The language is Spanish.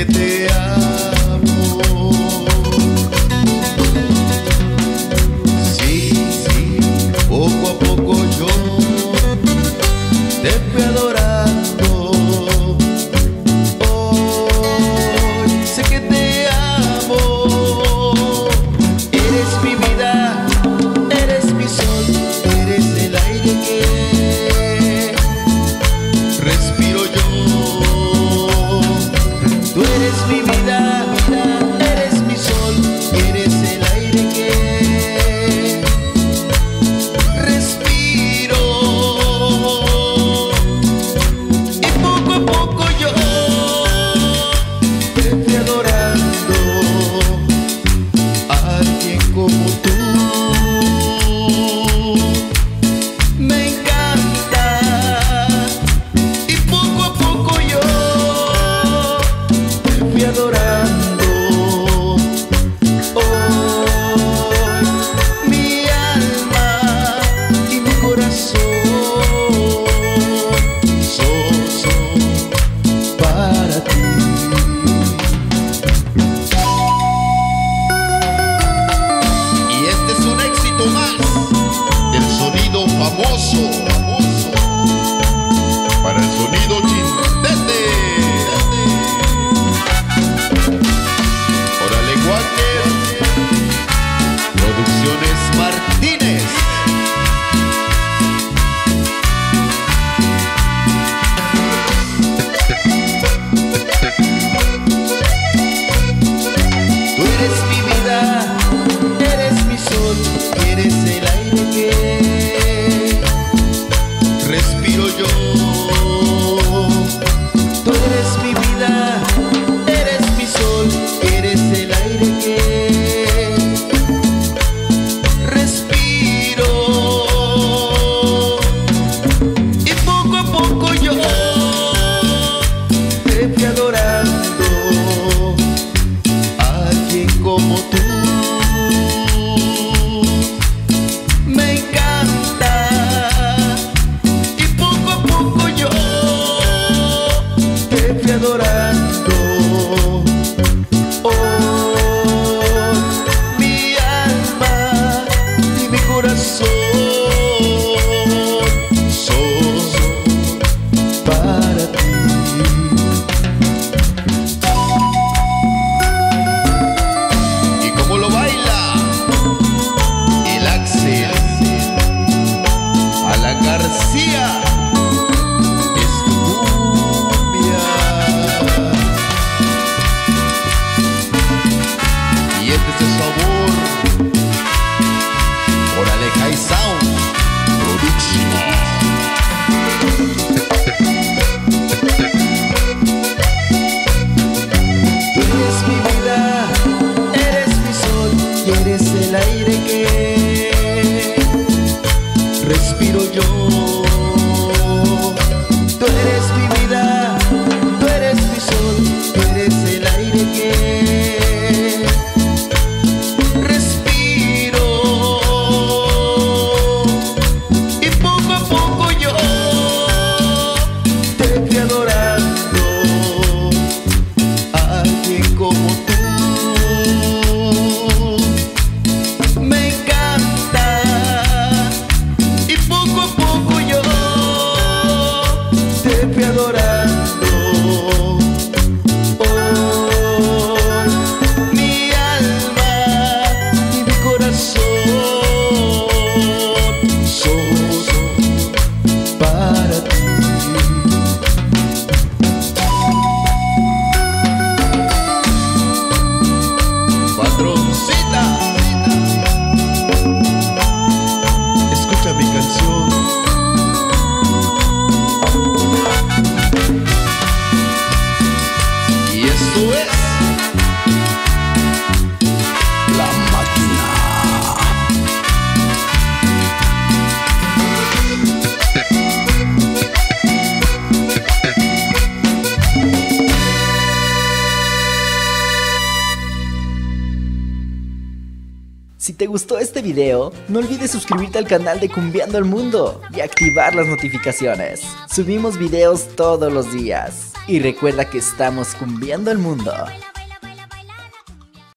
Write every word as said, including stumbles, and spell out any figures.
que te amo. Sí, sí, poco a poco yo te fui adorando. Hoy sé que te amo. Eres mi vida, eres mi sol, eres el aire que respiro yo. Tú eres mi vida, eres mi sol, eres el aire que respiro. Y poco a poco yo te fui adorando a alguien como tú. Me encanta. Y poco a poco yo te fui adorando. Hoy mi alma y mi corazón son, son para ti. Y este es un éxito más del sonido famoso, famoso para el sonido Chintete. Órale, Walker, Producciones Martínez. Tú eres mi vida, eres mi sol, eres el aire que respiro yo. Tú eres mi vida, eres mi sol, eres el aire que respiro. Y poco a poco yo te fui adorando a alguien como tú. Me encanta. Y poco a poco yo te fui adorando. Oh, mi alma y mi corazón son para ti. ¿Y cómo lo baila el Axel? Alan García es tu cumbia. Si te gustó este video, no olvides suscribirte al canal de Cumbiando el Mundo y activar las notificaciones. Subimos videos todos los días. Y recuerda que estamos cumbiando el mundo.